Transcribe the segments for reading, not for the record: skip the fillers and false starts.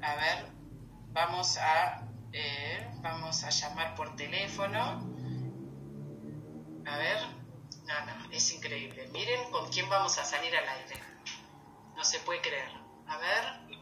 A ver, vamos a llamar por teléfono. A ver, no, es increíble. Miren con quién vamos a salir al aire. No se puede creer. A ver.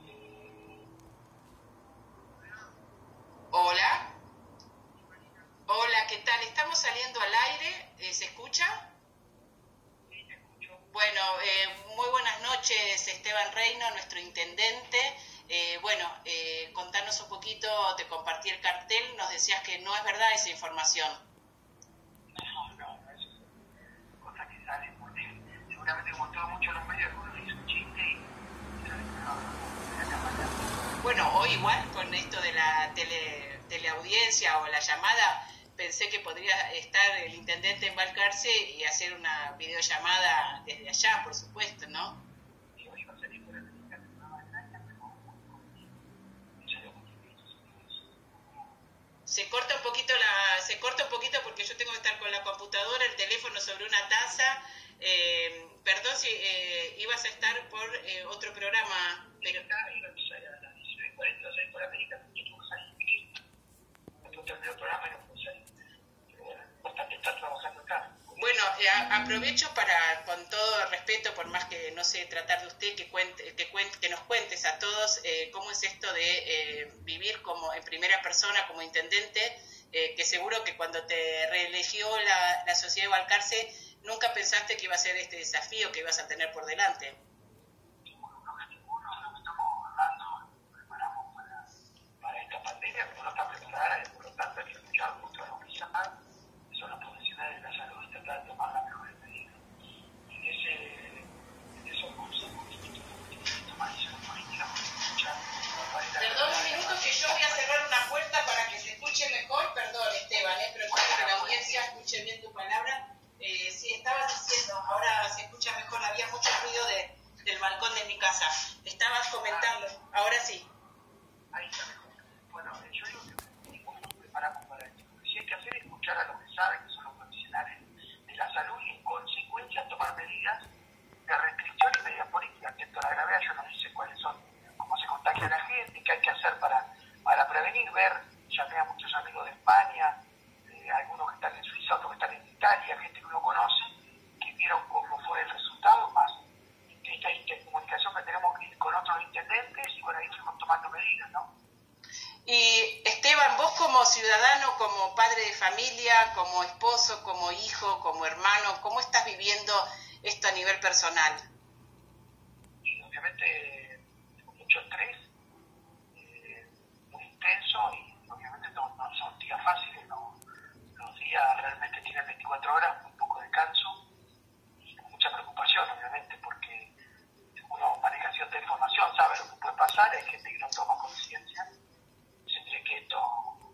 Hola. Hola, ¿qué tal? Estamos saliendo al aire. ¿Se escucha? Sí, te escucho. Bueno, muy buenas noches, Esteban Reino, nuestro intendente. Contanos un poquito, te compartí el cartel, nos decías que no es verdad esa información. No, eso es cosa que sale porque seguramente como todo mucho en los medios, algunos hizo un chiste y sale Bueno, hoy igual con esto de la teleaudiencia o la llamada, pensé que podría estar el intendente en Balcarce y hacer una videollamada desde allá, por supuesto, ¿no? Sí, hoy iba a salir por el mexicano, no de Naya, pero se corta un poquito porque yo tengo que estar con la computadora, el teléfono sobre una taza. Perdón si ibas a estar por otro programa, pero acá iba a empezar a las 19:40 salir por América, porque tuvo que salir. Después terminó el programa y no pudo salir. Pero bueno, bastante estar trabajando acá. Bueno, aprovecho para, con todo respeto, por más que no sé tratar de usted, que nos cuentes a todos cómo es esto de vivir como en primera persona como intendente, que seguro que cuando te reeligió la sociedad de Balcarce, nunca pensaste que iba a ser este desafío que ibas a tener por delante. Para esta pandemia, como no está preparada, y por lo tanto hay que luchar contra lo que son los profesionales de la salud y tratar de tomar las mejores medidas. Y en esos consejos que tomar decisiones políticas, luchar para esta. Perdón un minuto que yo voy a cerrar una puerta para que se escuche mejor. Perdón, Esteban, pero quiero que la audiencia escuche bien tu palabra. Sí, estabas diciendo, ahora se escucha mejor, había mucho ruido del balcón de mi casa. Estabas comentando, ahora sí. Ahí está mejor. Bueno, yo digo que ninguno nos preparamos para esto. Lo que sí hay que hacer es escuchar a los que saben, que son los profesionales de la salud, y en consecuencia tomar medidas de restricción y medidas políticas. Que toda la gravedad yo no sé cuáles son, cómo se contagia la gente, qué hay que hacer para prevenir, llamé a muchos amigos de España, algunos que están en Suiza, otros que están en Italia, gente que uno conoce, que vieron cómo fue el resultado, más esta intercomunicación que tenemos con otros intendentes, y bueno, ahí fuimos tomando medidas, ¿no? Y Esteban, vos como ciudadano, como padre de familia, como esposo, como hijo, como hermano, ¿cómo estás viviendo esto a nivel personal? Y obviamente con mucho estrés, muy intenso, y obviamente no son días fáciles, no, los días realmente tienen 24 horas, muy poco descanso y con mucha preocupación, obviamente, porque uno maneja cierta información, sabe lo que puede pasar, hay gente que no toma conciencia, se cree que esto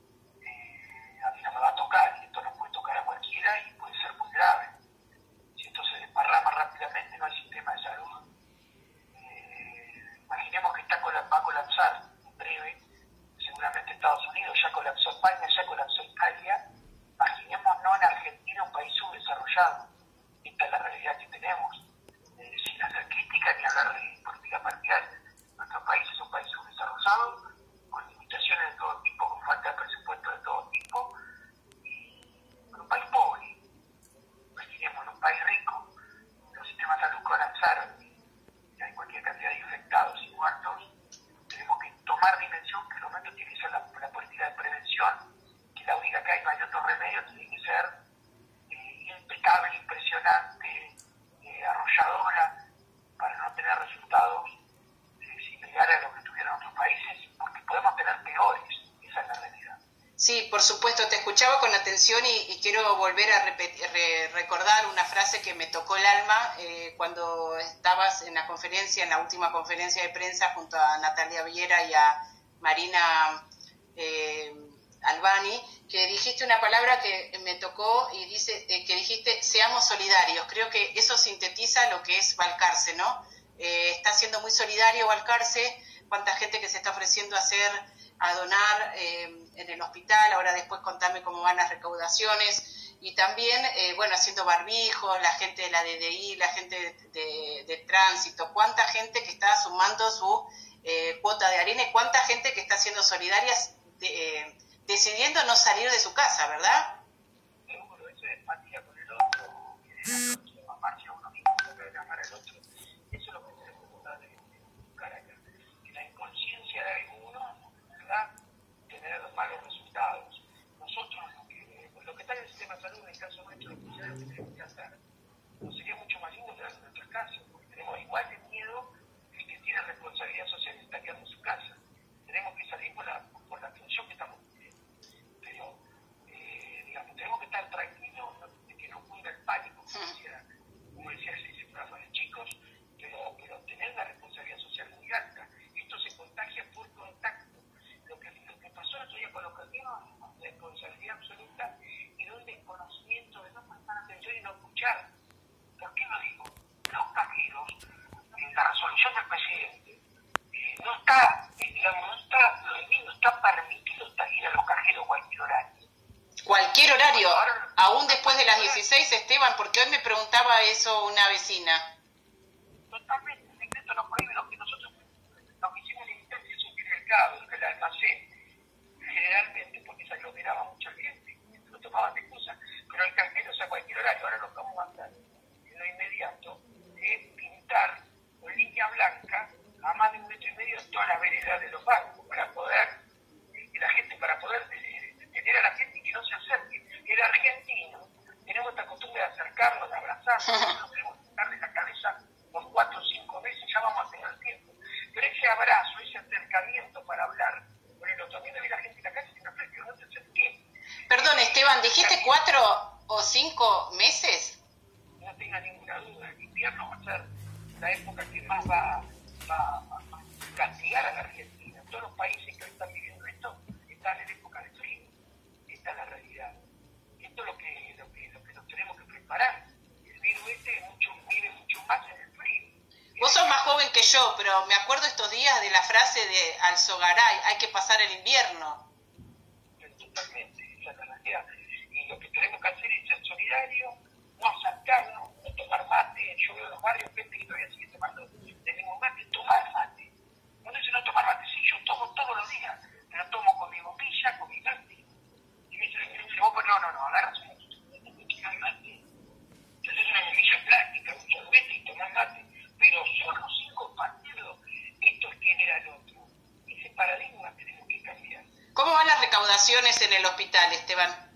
a mí no me va a tocar, y esto no puede tocar a cualquiera y puede ser muy grave. Si esto se desparrama rápidamente, no hay sistema de salud. Imaginemos que va a colapsar en breve, seguramente Estados Unidos, ya colapsó España, ya colapsó Italia. Imaginemos no en Argentina, un país subdesarrollado. Esta es la realidad que tenemos, sin hacer crítica ni hablar de política partidaria. Nuestro país es un país subdesarrollado, con limitaciones de todo tipo, con falta de presupuesto de todo tipo, y un país pobre. Imaginemos un país rico, los sistemas de salud colapsaron, y hay cualquier cantidad de infectados y muertos. Tenemos que tomar dimensión que el momento tiene que ser la política de prevención, que la única que hay, no hay otro remedio, tiene que ser impecable, impresionante, arrolladora, para no tener resultados similares a los que tuvieron otros países, porque podemos tener peores, esa es la realidad. Sí, por supuesto, te escuchaba con atención y quiero volver a recordar una frase que me tocó el alma cuando estabas en la conferencia, en la última conferencia de prensa junto a Natalia Viera y a Marina Albani, que dijiste una palabra que me tocó y dice que dijiste seamos solidarios. Creo que eso sintetiza lo que es Balcarce, ¿no? Está siendo muy solidario Balcarce, cuánta gente que se está ofreciendo a donar en el hospital. Ahora después contame cómo van las recaudaciones, y también haciendo barbijos, la gente de la DDI, la gente de tránsito, cuánta gente que está sumando su cuota de harina y cuánta gente que está siendo solidaria decidiendo no salir de su casa, ¿verdad? Seguro, eso es empatía con el otro, el otro, amarse a uno mismo, saber amar al otro. Eso es lo que tenemos que tratar de buscar acá. Que la inconsciencia de algunos, ¿verdad?, tener malos resultados. Nosotros, lo que está en el sistema de salud, en el caso nuestro, lo que tenemos que hacer, no sería mucho más lindo que en nuestros casos, porque tenemos igual de miedo el que tiene responsabilidad social y está quedando en su casa. Tenemos que salir por la función que estamos viviendo. Pero, digamos, tenemos que estar tranquilos de que no cunda el pánico, como decía ese programa de chicos, pero tener la responsabilidad social muy alta. Esto se contagia por contacto. Lo que pasó el otro día con los cajeros es una responsabilidad absoluta y de un desconocimiento de no prestar atención y no escuchar. ¿Por qué lo digo? Los cajeros, la resolución del presidente, no está, digamos, no está permitido ir a los cajeros cualquier horario. Cualquier horario, aún después de las 16, Esteban, porque hoy me preguntaba eso una vecina. Totalmente, el decreto no prohíbe lo que nosotros, lo que hicimos en instancia es el mercado, el almacén, generalmente porque se aglomeraba mucha gente, lo tomaban de excusa, pero el cajero es a cualquier horario. Ahora lo que vamos a hacer en lo inmediato es pintar con línea blanca a más de 1,5 metros en todas las veredas de los bancos para poder, detener a la gente y que no se acerque. El argentino, tenemos esta costumbre de acercarnos, de abrazarnos, nosotros tenemos que darle la cabeza por 4 o 5 meses, ya vamos a tener tiempo. Pero ese abrazo, ese acercamiento para hablar con el otro, a mí me ve la gente en la calle y me ofrece, no te acerqué. Perdón, Esteban, ¿dijiste 4 o 5 meses? No tenga ninguna duda, el invierno va a ser la época que más va a castigar a la Argentina. Todos los países que hoy están viviendo esto están en época de frío. Esta es la realidad. Esto es lo que nos tenemos que preparar. El virus vive mucho más en el frío. Vos sos más joven que yo, pero me acuerdo estos días de la frase de Alzogaray, hay que pasar el invierno. Totalmente, esa es la realidad. Y lo que tenemos que hacer es ser solidarios, no acercarnos, no tomar mate. Yo veo en los barrios gente que todavía sigue tomando de mismo mate, tomar mate. No dice no tomar mate, sí, yo tomo todos los días, pero tomo con mi bombilla, con mi mate. Y me dice, vos, no, agarras un mate. Entonces es una bombilla plástica, un sorbete y tomar mate. Pero solo sin compartirlo, esto es genera el otro. Ese paradigma tenemos que cambiar. ¿Cómo van las recaudaciones en el hospital, Esteban?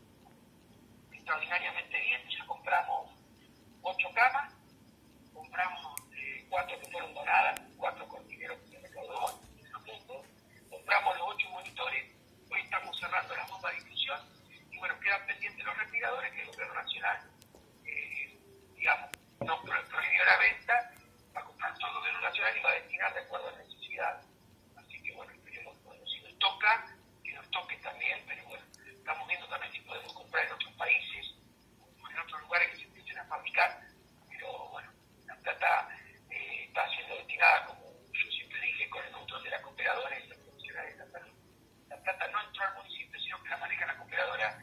Extraordinariamente bien, ya compramos 8 camas, compramos 4 que fueron donadas, 4 con dinero que se recaudó en el mundo, compramos los 8 monitores, hoy estamos cerrando la bomba de difusión y bueno, quedan pendientes los respiradores que el gobierno nacional, digamos, no prohibió la venta, va a comprar todo el gobierno nacional y va a destinar de acuerdo a la necesidad. Así que bueno, esperemos, bueno, si nos toca, que nos toque también, pero bueno, estamos viendo también si podemos comprar en otros países, o en otros lugares que se empiecen a fabricar, pero bueno, la plata está siendo destinada, como yo siempre dije, con el control de la cooperadora y los profesionales de la salud. La plata no entró al municipio, sino que la maneja la cooperadora,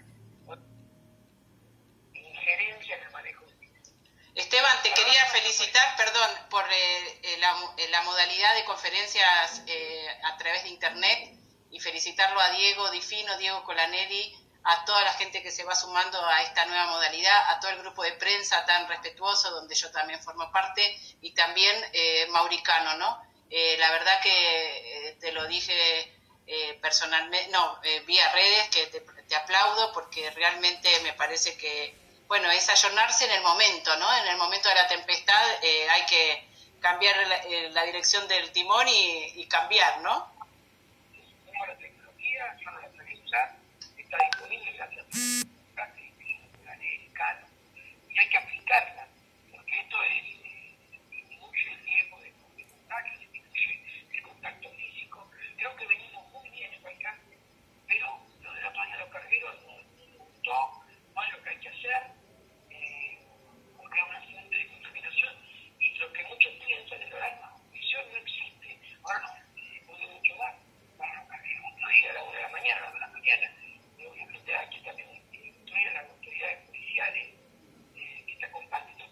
injerencia en el manejo del dinero. Esteban, te quería felicitar, perdón, por la modalidad de conferencias a través de internet y felicitarlo a Diego Difino, Diego Colanelli, a toda la gente que se va sumando a esta nueva modalidad, a todo el grupo de prensa tan respetuoso, donde yo también formo parte, y también Mauricano, ¿no? La verdad que te lo dije personalmente, vía redes, que te aplaudo porque realmente me parece que, bueno, es ayornarse en el momento, ¿no? En el momento de la tempestad hay que cambiar la dirección del timón y cambiar, ¿no? Tenemos la tecnología, yo no la sabía usar, está disponible gracias a Cano, y hay que aplicarla, porque esto disminuye el riesgo de contagio, disminuye el contacto físico. Creo que venimos muy bien en alcance, pero lo del otro día los cargueros no gustó, no es lo que hay que hacer, porque es una fuente de contaminación, y lo que muchos piensan es que la visión no existe. Ahora no puede mucho más. Otro día a la 1 de la mañana, a las 2 de la mañana, y obviamente hay que también instruir a las autoridades policiales que te acompañen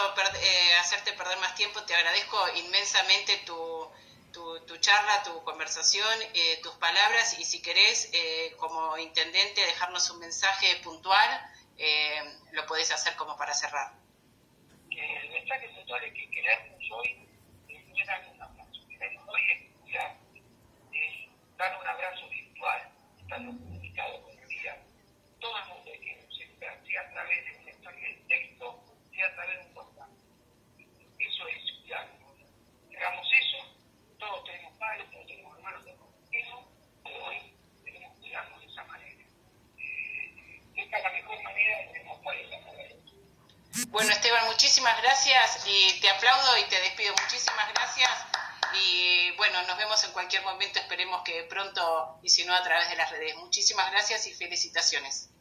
hacerte perder más tiempo. Te agradezco inmensamente tu charla, tu conversación, tus palabras, y si querés, como intendente, dejarnos un mensaje puntual, lo podés hacer como para cerrar. El mensaje puntual es que queremos hoy no es darle un abrazo, queremos hoy escuchar, es dar un abrazo virtual, estando comunicado con el día. Todo el mundo quiere celebrar, sea a través de un mensaje de texto, sea a través de un WhatsApp. Eso es diálogo. Hagamos eso, todos tenemos padres, todos tenemos hermanos, eso, pero hoy tenemos que cuidarnos de esa manera. Esta es la mejor manera de demostrar esa manera. Bueno, Esteban, muchísimas gracias, y te aplaudo y te despido. Muchísimas gracias, y bueno, nos vemos en cualquier momento, esperemos que pronto, y si no, a través de las redes. Muchísimas gracias y felicitaciones.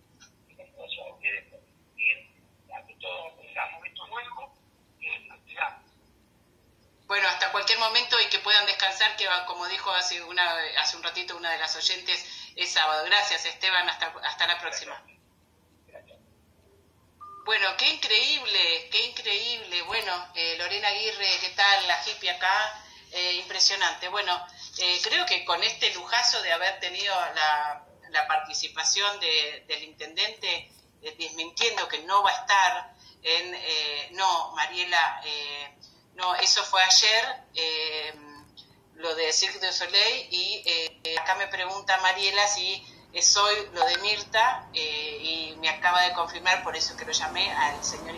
Bueno, hasta cualquier momento, y que puedan descansar, que como dijo hace un ratito una de las oyentes, es sábado. Gracias, Esteban, hasta la próxima. Bueno, qué increíble. Bueno, Lorena Aguirre, ¿qué tal? La hippie acá, impresionante. Bueno, creo que con este lujazo de haber tenido la participación del intendente, desmintiendo que no va a estar no, Mariela, no, eso fue ayer, lo de Cirque du Soleil, y acá me pregunta Mariela si es hoy lo de Mirta, y me acaba de confirmar, por eso que lo llamé al señor,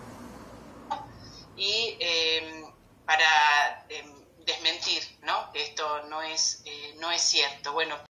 y para desmentir, ¿no? Que esto no es cierto. Bueno.